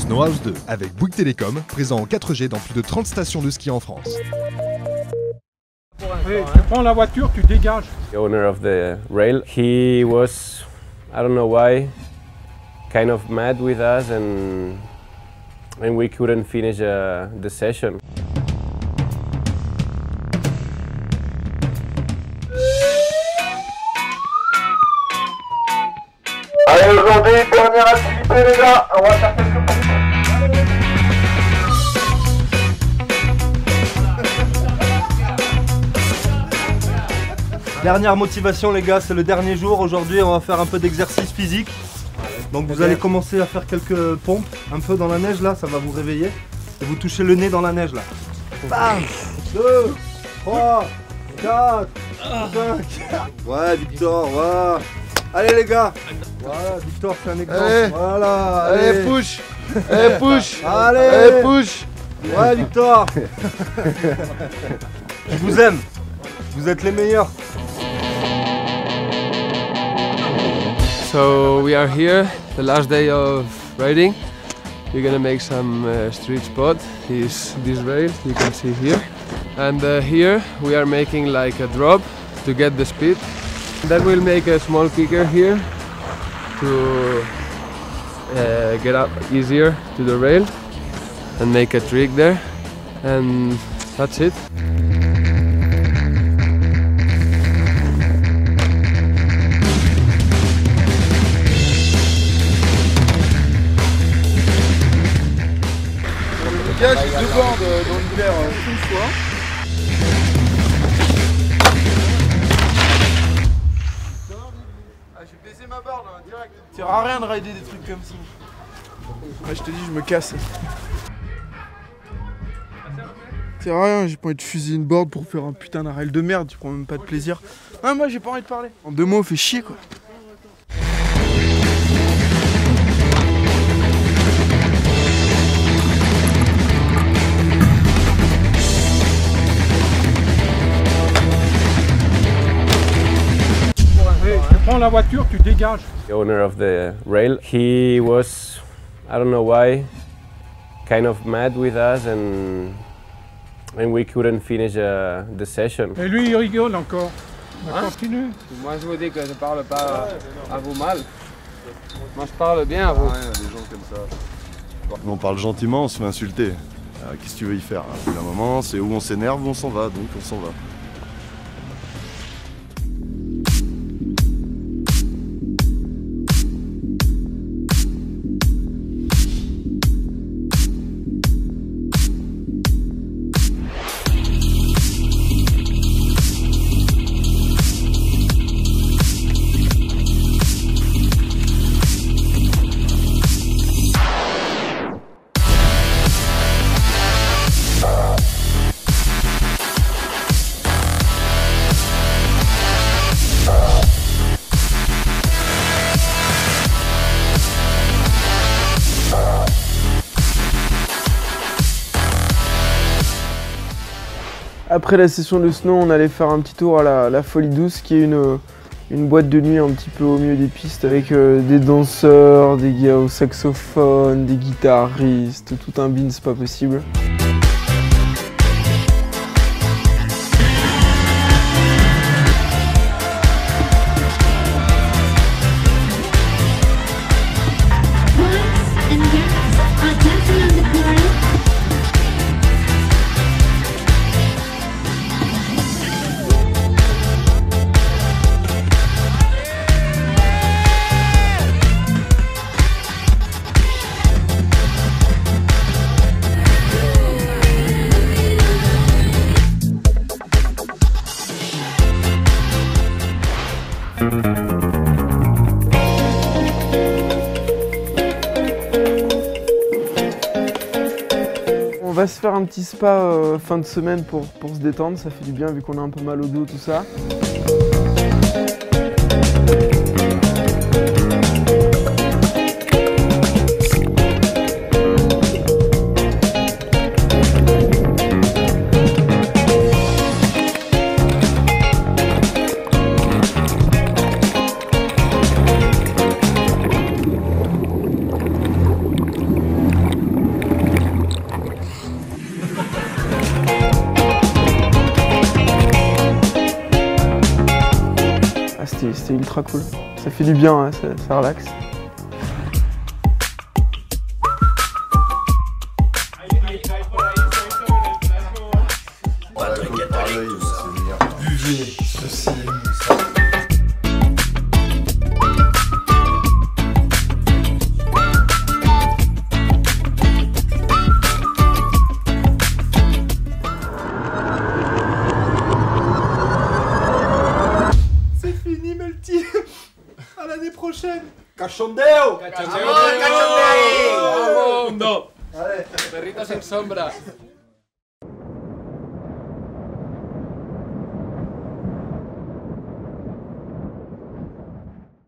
Snow House 2 avec Bouygues Télécom, présent en 4G dans plus de 30 stations de ski en France. Hey, tu prends la voiture, tu dégages. The owner of the rail, he was, I don't know why, kind of mad with us and we couldn't finish the session. Allez, aujourd'hui, dernière activité les gars, on va faire quelques pompes. Dernière motivation les gars, c'est le dernier jour. Aujourd'hui on va faire un peu d'exercice physique. Donc vous allez commencer à faire quelques pompes un peu dans la neige là, ça va vous réveiller. Et vous touchez le nez dans la neige là. Bam 2, 3, 4, 5. Ouais Victor, ouais. Allez les gars. Voilà, Victor c'est un exemple. Allez. Voilà. Allez, push. Allez, push. Allez. Allez, push. Ouais Victor. Je vous aime. Vous êtes les meilleurs. So we are here, the last day of riding. We're gonna make some street spot. Is this rail you can see here, and here we are making like a drop to get the speed. Then we'll make a small kicker here to get up easier to the rail and make a trick there, and that's it. Les gars, j'ai deux bords dans l'hiver une fois. Ah, j'ai baissé ma board là, direct. Ça sert à rien de rider des trucs comme ça. Ouais, je te dis, je me casse. Ça sert à rien, j'ai pas envie de fusiller une board pour faire un putain d'un rail de merde, tu prends même pas de plaisir. Ah, moi j'ai pas envie de parler. En deux mots, fait chier quoi. Tu prends la voiture, tu dégages. The owner of the rail, he was, I don't know why, kind of mad with us and we couldn't finish the session. Et lui, il rigole encore. On continue. Moi je vous dis que je parle pas à vous mal. Moi je parle bien à vous. Des gens comme ça. On parle gentiment, on se fait insulter. Qu'est-ce que tu veux y faire? À un moment, c'est où on s'énerve ou on s'en va, donc on s'en va. Après la session de snow, on allait faire un petit tour à la Folie Douce, qui est une boîte de nuit un petit peu au milieu des pistes, avec des danseurs, des gars au saxophone, des guitaristes, tout un bin, c'est pas possible. On va se faire un petit spa fin de semaine pour se détendre, ça fait du bien vu qu'on a un peu mal au dos, tout ça. ultra cool. Ça fait du bien, hein, ça relaxe. Buvez ceci, ça. C'est fini, Melty. À l'année prochaine. Cachondeo. ¡Vamos! Allez. Perritos en sombra.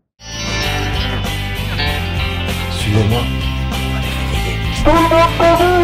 Tout le monde